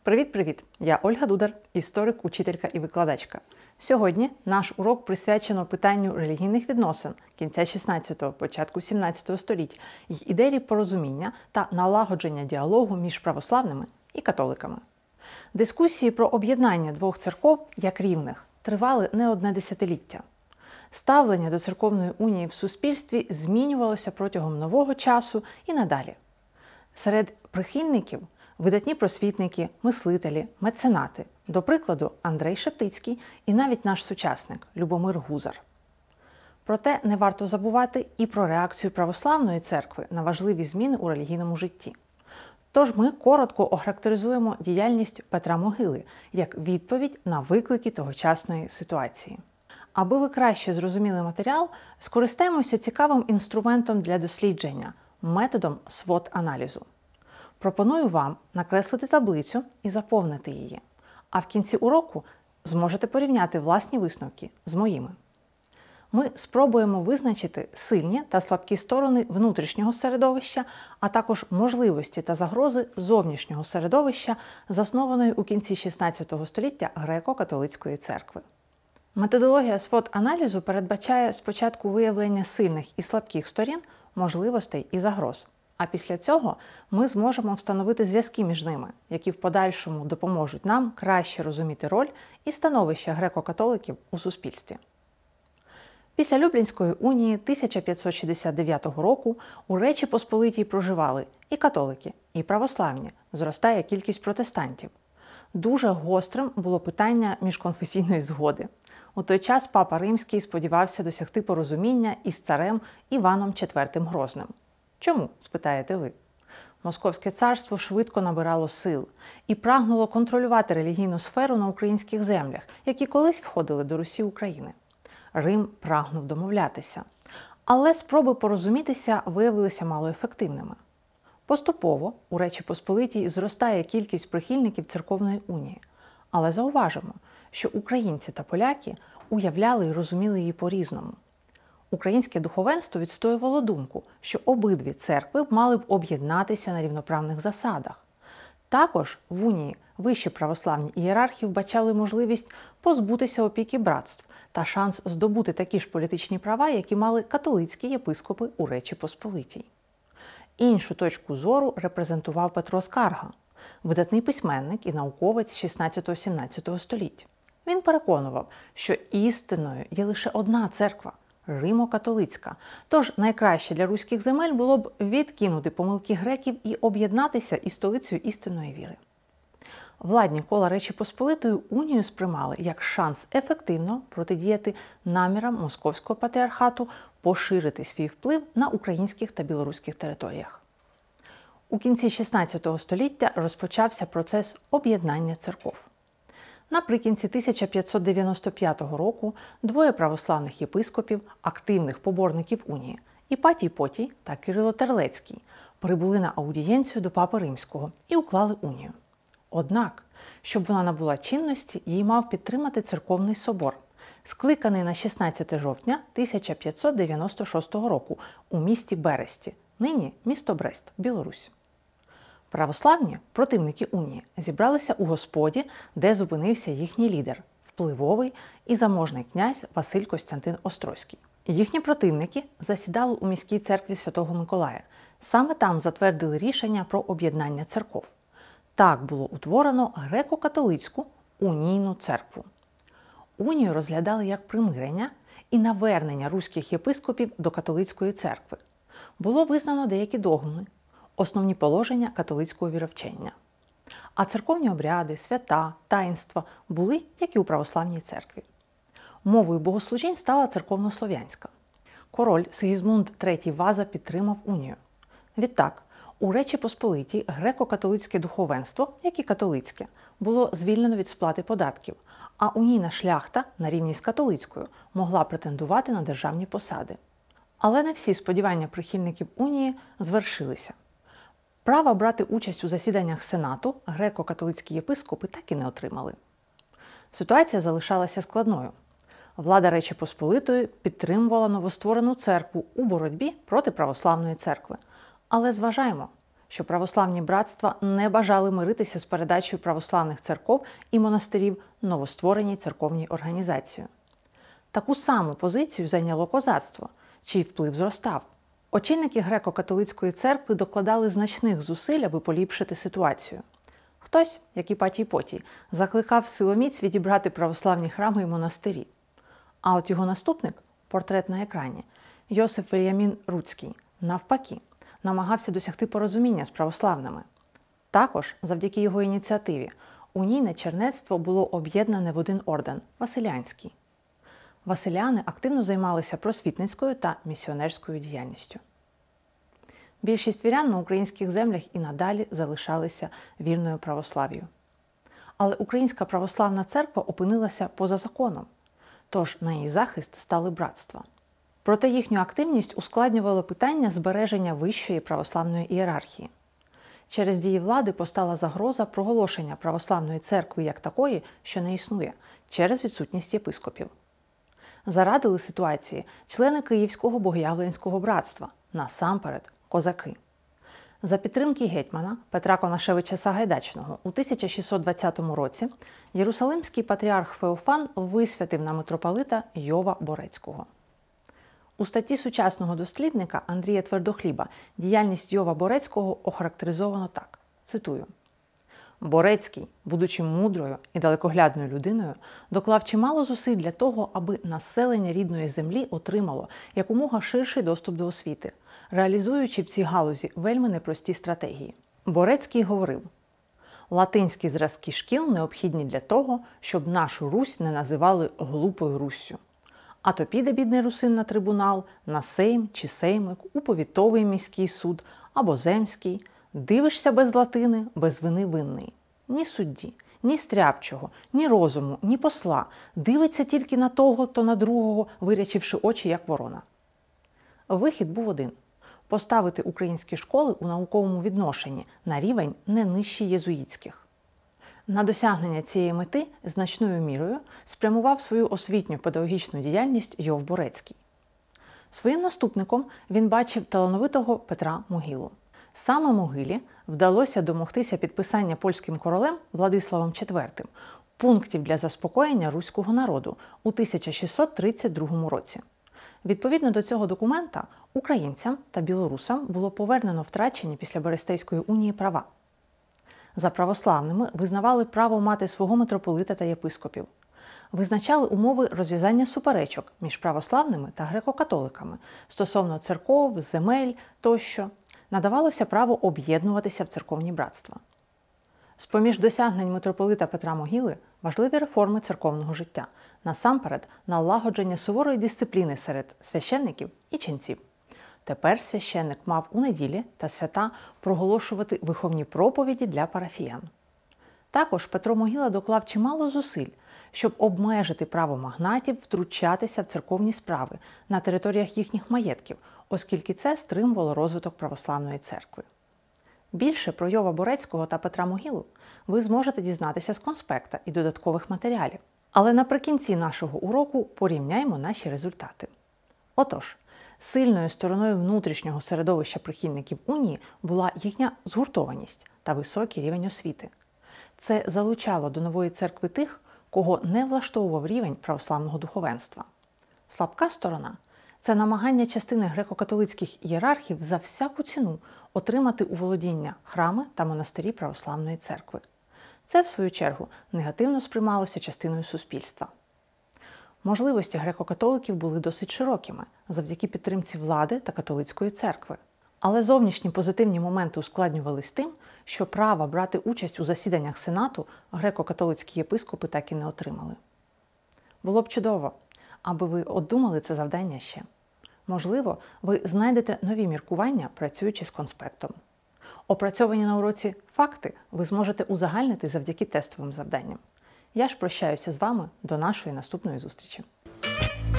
Привіт-привіт! Я Ольга Дудар, історик, учителька і викладачка. Сьогодні наш урок присвячено питанню релігійних відносин кінця 16-го, початку 17-го століть й ідеї порозуміння та налагодження діалогу між православними і католиками. Дискусії про об'єднання двох церков як рівних тривали не одне десятиліття. Ставлення до церковної унії в суспільстві змінювалося протягом нового часу і надалі. Серед прихильників видатні просвітники, мислителі, меценати, до прикладу, Андрей Шептицький і навіть наш сучасник Любомир Гузар. Проте не варто забувати і про реакцію православної церкви на важливі зміни у релігійному житті. Тож ми коротко охарактеризуємо діяльність Петра Могили як відповідь на виклики тогочасної ситуації. Аби ви краще зрозуміли матеріал, скористаємося цікавим інструментом для дослідження – методом SWOT-аналізу. Пропоную вам накреслити таблицю і заповнити її, а в кінці уроку зможете порівняти власні висновки з моїми. Ми спробуємо визначити сильні та слабкі сторони внутрішнього середовища, а також можливості та загрози зовнішнього середовища, заснованої у кінці XVI століття греко-католицької церкви. Методологія SWOT-аналізу передбачає спочатку виявлення сильних і слабких сторін, можливостей і загроз. А після цього ми зможемо встановити зв'язки між ними, які в подальшому допоможуть нам краще розуміти роль і становище греко-католиків у суспільстві. Після Люблінської унії 1569 року у Речі Посполитій проживали і католики, і православні, зростає кількість протестантів. Дуже гострим було питання міжконфесійної згоди. У той час Папа Римський сподівався досягти порозуміння із царем Іваном IV Грозним. Чому, спитаєте ви? Московське царство швидко набирало сил і прагнуло контролювати релігійну сферу на українських землях, які колись входили до Русі України. Рим прагнув домовлятися. Але спроби порозумітися виявилися малоефективними. Поступово у Речі Посполитій зростає кількість прихильників церковної унії. Але зауважимо, що українці та поляки уявляли і розуміли її по-різному. Українське духовенство відстоювало думку, що обидві церкви мали б об'єднатися на рівноправних засадах. Також в унії вищі православні ієрархи вбачали можливість позбутися опіки братств та шанс здобути такі ж політичні права, які мали католицькі єпископи у Речі Посполитій. Іншу точку зору репрезентував Петро Скарга, видатний письменник і науковець 16-17 століть. Він переконував, що істинною є лише одна церква – Римо-католицька. Тож найкраще для руських земель було б відкинути помилки греків і об'єднатися із столицею істинної віри. Владні кола Речі Посполитої унію сприймали як шанс ефективно протидіяти намірам Московського патріархату поширити свій вплив на українських та білоруських територіях. У кінці XVI століття розпочався процес об'єднання церков. Наприкінці 1595 року двоє православних єпископів, активних поборників унії – Іпатій Потій та Кирило Терлецький – прибули на аудієнцію до Папи Римського і уклали унію. Однак, щоб вона набула чинності, її мав підтримати церковний собор, скликаний на 16 жовтня 1596 року у місті Бересті, нині місто Брест, Білорусь. Православні, противники унії, зібралися у господі, де зупинився їхній лідер – впливовий і заможний князь Василь Костянтин Острозький. Їхні противники засідали у міській церкві Святого Миколая. Саме там затвердили рішення про об'єднання церков. Так було утворено греко-католицьку унійну церкву. Унію розглядали як примирення і навернення руських єпископів до католицької церкви. Було визнано деякі догми, основні положення католицького віровчення. А церковні обряди, свята, таїнства були, як і у православній церкві. Мовою богослужінь стала церковнослов'янська. Король Сигізмунд III Ваза підтримав унію. Відтак, у Речі Посполитій греко-католицьке духовенство, як і католицьке, було звільнено від сплати податків, а унійна шляхта на рівні з католицькою могла претендувати на державні посади. Але не всі сподівання прихильників унії звершилися. Права брати участь у засіданнях Сенату греко-католицькі єпископи так і не отримали. Ситуація залишалася складною. Влада Речі Посполитої підтримувала новостворену церкву у боротьбі проти православної церкви. Але зважаємо, що православні братства не бажали миритися з передачею православних церков і монастирів новоствореній церковній організації. Таку саму позицію зайняло козацтво, чий вплив зростав. Очільники греко-католицької церкви докладали значних зусиль, аби поліпшити ситуацію. Хтось, як Іпатій Потій, закликав силоміць відібрати православні храми і монастирі. А от його наступник, портрет на екрані, Йосиф Вельямін Руцький, навпаки, намагався досягти порозуміння з православними. Також, завдяки його ініціативі, унійне чернецтво було об'єднане в один орден – Василянський. Василяни активно займалися просвітницькою та місіонерською діяльністю. Більшість вірян на українських землях і надалі залишалися вірною православ'ю. Але Українська православна церква опинилася поза законом, тож на її захист стали братства. Проте їхню активність ускладнювало питання збереження вищої православної ієрархії. Через дії влади постала загроза проголошення православної церкви як такої, що не існує, через відсутність єпископів. Зарадили ситуації члени Київського Богоявленського братства, насамперед козаки. За підтримки гетьмана Петра Конашевича Сагайдачного у 1620 році єрусалимський патріарх Феофан висвятив на митрополита Йова Борецького. У статті сучасного дослідника Андрія Твердохліба діяльність Йова Борецького охарактеризовано так, цитую: «Борецький, будучи мудрою і далекоглядною людиною, доклав чимало зусиль для того, аби населення рідної землі отримало якомога ширший доступ до освіти, реалізуючи в цій галузі вельми непрості стратегії». Борецький говорив: «Латинські зразки шкіл необхідні для того, щоб нашу Русь не називали глупою Руссю. А то піде бідний русин на трибунал, на сейм чи сеймик, у повітовий міський суд або земський. Дивишся без латини, без вини винний. Ні судді, ні стряпчого, ні розуму, ні посла. Дивиться тільки на того, то на другого, вирячивши очі, як ворона». Вихід був один – поставити українські школи у науковому відношенні на рівень не нижчий єзуїтських. На досягнення цієї мети значною мірою спрямував свою освітню педагогічну діяльність Йов Борецький. Своїм наступником він бачив талановитого Петра Могилу. Саме Могилі вдалося домогтися підписання польським королем Владиславом IV пунктів для заспокоєння руського народу у 1632 році. Відповідно до цього документа українцям та білорусам було повернено втрачені після Берестейської унії права. За православними визнавали право мати свого митрополита та єпископів. Визначали умови розв'язання суперечок між православними та греко-католиками стосовно церков, земель тощо. Надавалося право об'єднуватися в церковні братства. З-поміж досягнень митрополита Петра Могили важливі реформи церковного життя, насамперед налагодження суворої дисципліни серед священників і ченців. Тепер священник мав у неділі та свята проголошувати виховні проповіді для парафіян. Також Петро Могила доклав чимало зусиль, щоб обмежити право магнатів втручатися в церковні справи на територіях їхніх маєтків, оскільки це стримувало розвиток православної церкви. Більше про Йова Борецького та Петра Могилу ви зможете дізнатися з конспекта і додаткових матеріалів. Але наприкінці нашого уроку порівняємо наші результати. Отож, сильною стороною внутрішнього середовища прихильників унії була їхня згуртованість та високий рівень освіти. Це залучало до нової церкви тих, кого не влаштовував рівень православного духовенства. Слабка сторона – це намагання частини греко-католицьких ієрархів за всяку ціну отримати у володіння храми та монастирі православної церкви. Це, в свою чергу, негативно сприймалося частиною суспільства. Можливості греко-католиків були досить широкими завдяки підтримці влади та католицької церкви. Але зовнішні позитивні моменти ускладнювались тим, що права брати участь у засіданнях Сенату греко-католицькі єпископи так і не отримали. Було б чудово, аби ви обдумали це завдання ще. Можливо, ви знайдете нові міркування, працюючи з конспектом. Опрацьовані на уроці факти ви зможете узагальнити завдяки тестовим завданням. Я ж прощаюся з вами до нашої наступної зустрічі.